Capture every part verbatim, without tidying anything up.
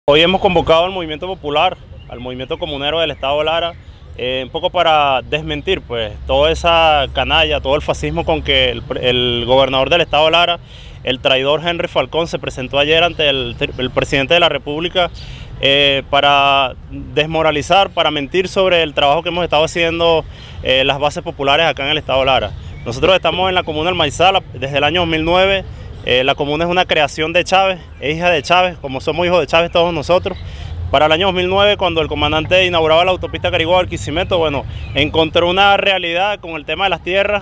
Hoy hemos convocado al movimiento popular, al movimiento comunero del Estado Lara, eh, un poco para desmentir pues toda esa canalla, todo el fascismo con que el, el gobernador del Estado Lara, el traidor Henry Falcón, se presentó ayer ante el, el presidente de la República eh, para desmoralizar, para mentir sobre el trabajo que hemos estado haciendo eh, las bases populares acá en el Estado Lara. Nosotros estamos en la comuna del Maizal desde el año dos mil nueve. Eh, la comuna es una creación de Chávez, es hija de Chávez, como somos hijos de Chávez todos nosotros. Para el año dos mil nueve, cuando el comandante inauguraba la autopista Carigua-Barquisimeto, bueno, encontró una realidad con el tema de las tierras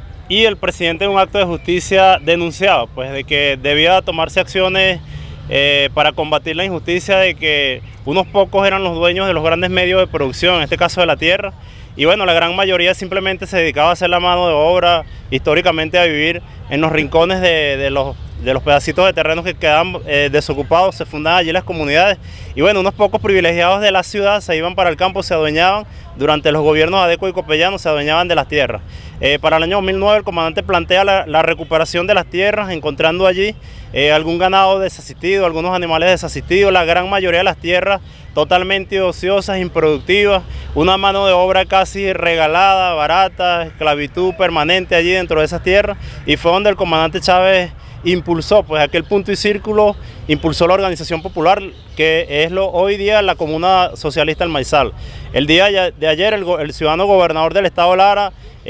y el presidente en un acto de justicia denunciaba pues, de que debía tomarse acciones eh, para combatir la injusticia de que unos pocos eran los dueños de los grandes medios de producción, en este caso de la tierra. Y bueno, la gran mayoría simplemente se dedicaba a hacer la mano de obra, históricamente a vivir en los rincones de, de, los, de los pedacitos de terrenos que quedaban eh, desocupados, se fundaban allí las comunidades. Y bueno, unos pocos privilegiados de la ciudad se iban para el campo, se adueñaban, durante los gobiernos Adeco y Copellano se adueñaban de las tierras. Eh, para el año dos mil nueve el comandante plantea la, la recuperación de las tierras, encontrando allí eh, algún ganado desasistido, algunos animales desasistidos, la gran mayoría de las tierras totalmente ociosas, improductivas, una mano de obra casi regalada, barata, esclavitud permanente allí dentro de esas tierras, y fue donde el comandante Chávez impulsó pues aquel punto y círculo, impulsó la organización popular que es lo, hoy día la Comuna Socialista del Maizal. El día de ayer el, el ciudadano gobernador del Estado Lara,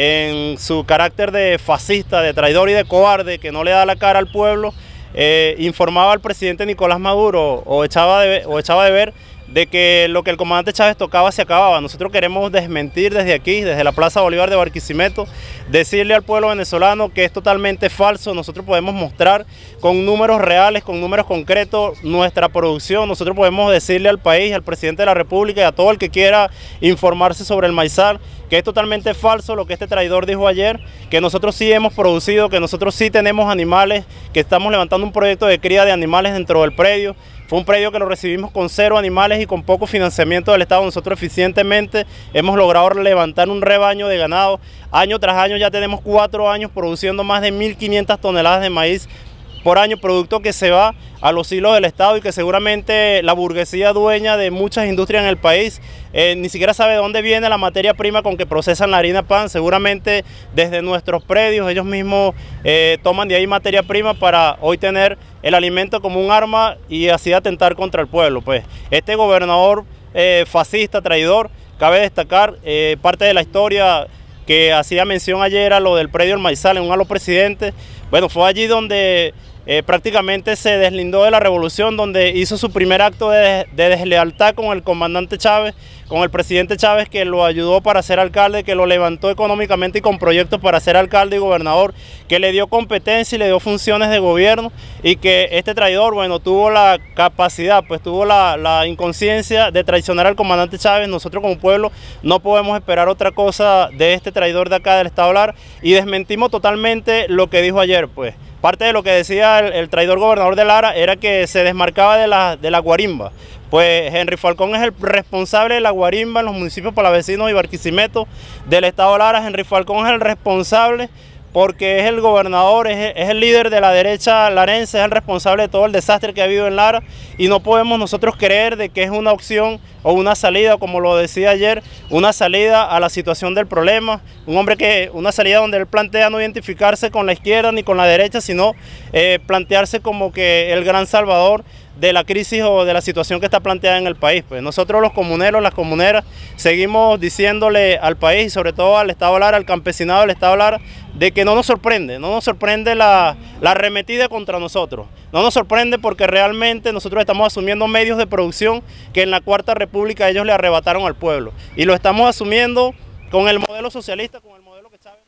en su carácter de fascista, de traidor y de cobarde, que no le da la cara al pueblo, eh, informaba al presidente Nicolás Maduro o echaba de, o echaba de ver de que lo que el comandante Chávez tocaba se acababa. Nosotros queremos desmentir desde aquí, desde la Plaza Bolívar de Barquisimeto, decirle al pueblo venezolano que es totalmente falso. Nosotros podemos mostrar con números reales, con números concretos nuestra producción. Nosotros podemos decirle al país, al presidente de la República y a todo el que quiera informarse sobre el Maizal, que es totalmente falso lo que este traidor dijo ayer, que nosotros sí hemos producido, que nosotros sí tenemos animales, que estamos levantando un proyecto de cría de animales dentro del predio. Fue un predio que lo recibimos con cero animales y con poco financiamiento del Estado. Nosotros eficientemente hemos logrado levantar un rebaño de ganado. Año tras año ya tenemos cuatro años produciendo más de mil quinientas toneladas de maíz por año, producto que se va a los hilos del Estado y que seguramente la burguesía dueña de muchas industrias en el país eh, ni siquiera sabe de dónde viene la materia prima con que procesan la harina pan. Seguramente desde nuestros predios ellos mismos eh, toman de ahí materia prima para hoy tener el alimento como un arma y así atentar contra el pueblo. Pues este gobernador eh, fascista, traidor, cabe destacar eh, parte de la historia que hacía mención ayer a lo del predio del Maizal en un halo presidente. Bueno, fue allí donde Eh, prácticamente se deslindó de la revolución, donde hizo su primer acto de, de deslealtad con el comandante Chávez, con el presidente Chávez, que lo ayudó para ser alcalde, que lo levantó económicamente y con proyectos para ser alcalde y gobernador, que le dio competencia y le dio funciones de gobierno, y que este traidor, bueno, tuvo la capacidad, pues tuvo la, la inconsciencia de traicionar al comandante Chávez. Nosotros como pueblo no podemos esperar otra cosa de este traidor de acá del Estado Lara, y desmentimos totalmente lo que dijo ayer, pues. Parte de lo que decía el, el traidor gobernador de Lara era que se desmarcaba de la, de la guarimba. Pues Henry Falcón es el responsable de la guarimba en los municipios palavecinos y Barquisimeto del Estado Lara. Henry Falcón es el responsable porque es el gobernador, es, es el líder de la derecha larense, es el responsable de todo el desastre que ha habido en Lara, y no podemos nosotros creer de que es una opción o una salida, como lo decía ayer, una salida a la situación del problema, un hombre que, una salida donde él plantea no identificarse con la izquierda ni con la derecha, sino eh, plantearse como que el gran salvador de la crisis o de la situación que está planteada en el país. Pues nosotros los comuneros, las comuneras, seguimos diciéndole al país, sobre todo al Estado Lara, al campesinado del Estado Lara, de que no nos sorprende, no nos sorprende la, la arremetida contra nosotros. No nos sorprende porque realmente nosotros estamos asumiendo medios de producción que en la Cuarta República ellos le arrebataron al pueblo. Y lo estamos asumiendo con el modelo socialista, con el modelo que Chávez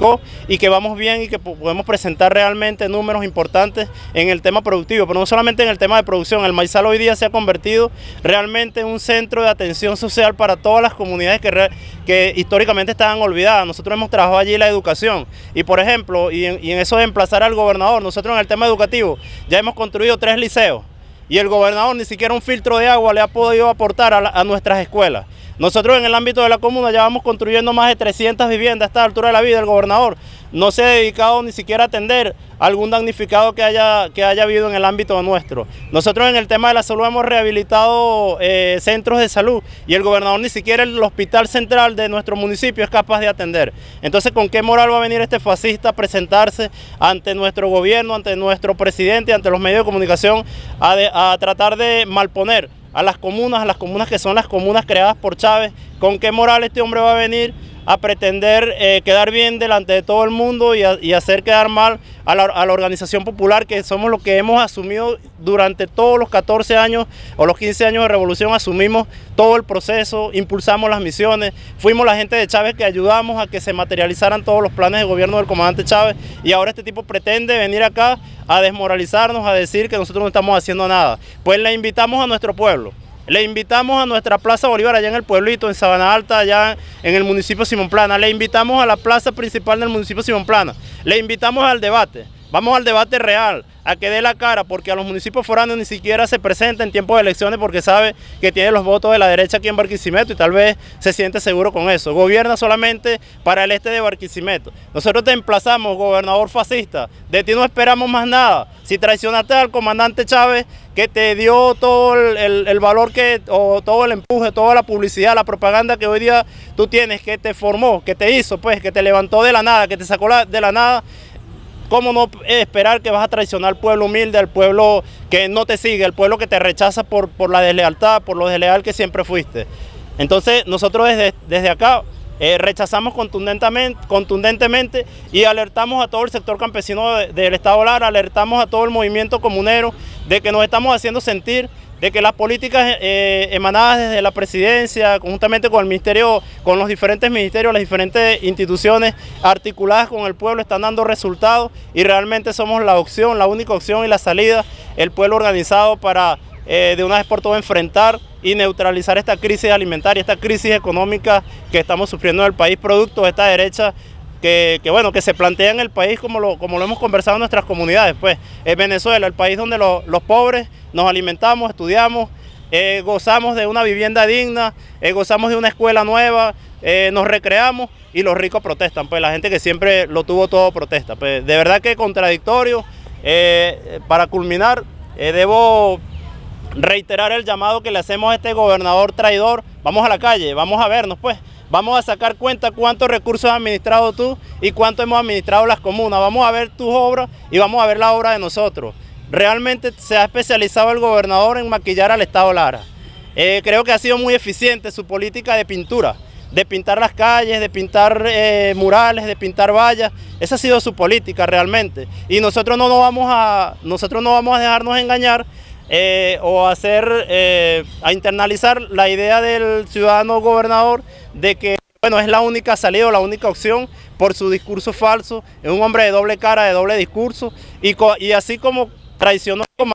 y que vamos bien y que podemos presentar realmente números importantes en el tema productivo, pero no solamente en el tema de producción. El Maizal hoy día se ha convertido realmente en un centro de atención social para todas las comunidades que, que históricamente estaban olvidadas. Nosotros hemos trabajado allí la educación y, por ejemplo, y en, y en eso de emplazar al gobernador, nosotros en el tema educativo ya hemos construido tres liceos y el gobernador ni siquiera un filtro de agua le ha podido aportar a, la, a nuestras escuelas. Nosotros en el ámbito de la comuna ya vamos construyendo más de trescientas viviendas a esta altura de la vida. El gobernador no se ha dedicado ni siquiera a atender algún damnificado que haya, que haya habido en el ámbito nuestro. Nosotros en el tema de la salud hemos rehabilitado eh, centros de salud y el gobernador ni siquiera el hospital central de nuestro municipio es capaz de atender. Entonces, ¿con qué moral va a venir este fascista a presentarse ante nuestro gobierno, ante nuestro presidente, ante los medios de comunicación a, de, a tratar de malponer a las comunas, a las comunas que son las comunas creadas por Chávez? ¿Con qué moral este hombre va a venir a pretender eh, quedar bien delante de todo el mundo y, a, y hacer quedar mal a la, a la organización popular, que somos los que hemos asumido durante todos los catorce años o los quince años de revolución? Asumimos todo el proceso, impulsamos las misiones, fuimos la gente de Chávez que ayudamos a que se materializaran todos los planes de gobierno del comandante Chávez, y ahora este tipo pretende venir acá a desmoralizarnos, a decir que nosotros no estamos haciendo nada. Pues le invitamos a nuestro pueblo, le invitamos a nuestra Plaza Bolívar allá en el pueblito, en Sabana Alta, allá en el municipio de Simón Plana. Le invitamos a la plaza principal del municipio de Simón Plana. Le invitamos al debate. Vamos al debate real, a que dé la cara, porque a los municipios foráneos ni siquiera se presenta en tiempo de elecciones porque sabe que tiene los votos de la derecha aquí en Barquisimeto y tal vez se siente seguro con eso. Gobierna solamente para el este de Barquisimeto. Nosotros te emplazamos, gobernador fascista, de ti no esperamos más nada. Si traicionaste al comandante Chávez, que te dio todo el, el, el valor, que, o todo el empuje, toda la publicidad, la propaganda que hoy día tú tienes, que te formó, que te hizo, pues, que te levantó de la nada, que te sacó la, de la nada, ¿cómo no esperar que vas a traicionar al pueblo humilde, al pueblo que no te sigue, al pueblo que te rechaza por, por la deslealtad, por lo desleal que siempre fuiste? Entonces nosotros desde, desde acá eh, rechazamos contundentemente, contundentemente y alertamos a todo el sector campesino de, del Estado Lara, alertamos a todo el movimiento comunero de que nos estamos haciendo sentir, de que las políticas eh, emanadas desde la presidencia, conjuntamente con el ministerio, con los diferentes ministerios, las diferentes instituciones articuladas con el pueblo, están dando resultados y realmente somos la opción, la única opción y la salida, el pueblo organizado para eh, de una vez por todas enfrentar y neutralizar esta crisis alimentaria, esta crisis económica que estamos sufriendo en el país, producto de esta derecha Que, que bueno, que se plantea en el país, como lo, como lo hemos conversado en nuestras comunidades, pues, es Venezuela, el país donde lo, los pobres nos alimentamos, estudiamos, eh, gozamos de una vivienda digna, eh, gozamos de una escuela nueva, eh, nos recreamos y los ricos protestan, pues la gente que siempre lo tuvo todo protesta. Pues, de verdad que contradictorio. Eh, para culminar, eh, debo reiterar el llamado que le hacemos a este gobernador traidor. Vamos a la calle, vamos a vernos, pues. Vamos a sacar cuenta cuántos recursos has administrado tú y cuánto hemos administrado las comunas. Vamos a ver tus obras y vamos a ver la obra de nosotros. Realmente se ha especializado el gobernador en maquillar al Estado Lara. Eh, creo que ha sido muy eficiente su política de pintura, de pintar las calles, de pintar eh, murales, de pintar vallas. Esa ha sido su política realmente. Y nosotros no, nos vamos, a, nosotros no vamos a dejarnos engañar Eh, o hacer, eh, a internalizar la idea del ciudadano gobernador de que, bueno, es la única salida o la única opción por su discurso falso. Es un hombre de doble cara, de doble discurso, y, y así como traicionó a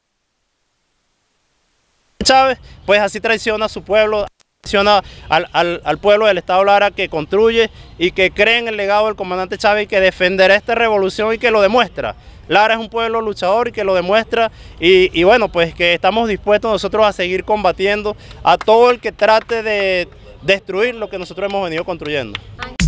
Chávez, pues así traiciona a su pueblo, traiciona al, al, al pueblo del Estado Lara, que construye y que cree en el legado del comandante Chávez y que defenderá esta revolución y que lo demuestra. Lara es un pueblo luchador y que lo demuestra, y, y bueno, pues que estamos dispuestos nosotros a seguir combatiendo a todo el que trate de destruir lo que nosotros hemos venido construyendo.